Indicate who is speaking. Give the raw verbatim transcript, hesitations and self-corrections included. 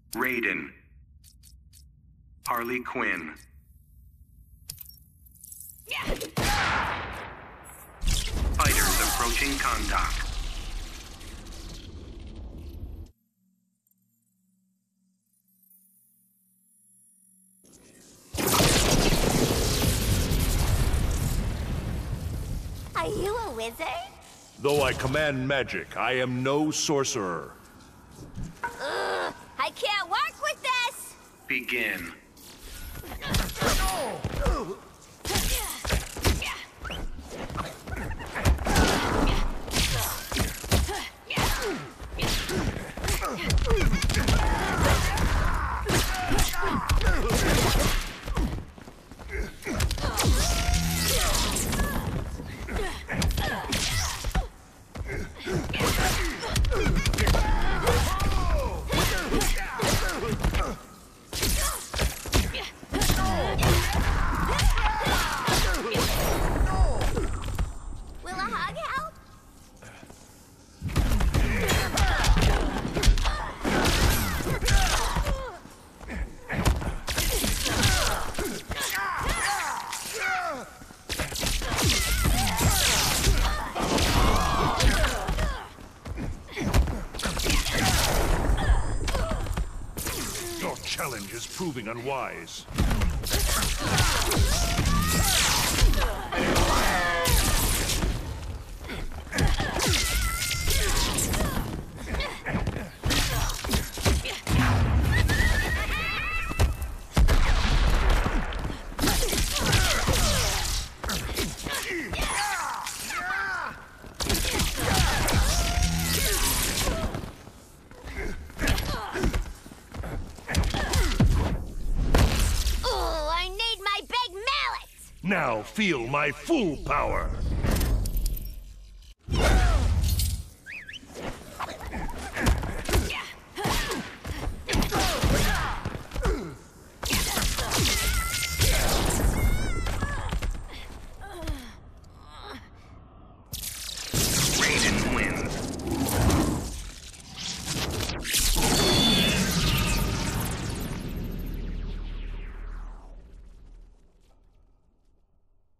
Speaker 1: Raiden. Harley Quinn. Fighters approaching Kahndaq.
Speaker 2: Are you a wizard?
Speaker 3: Though I command magic, I am no sorcerer.
Speaker 2: Ugh, I can't work with this!
Speaker 1: Begin.
Speaker 3: Challenge is proving unwise. Now feel my full power!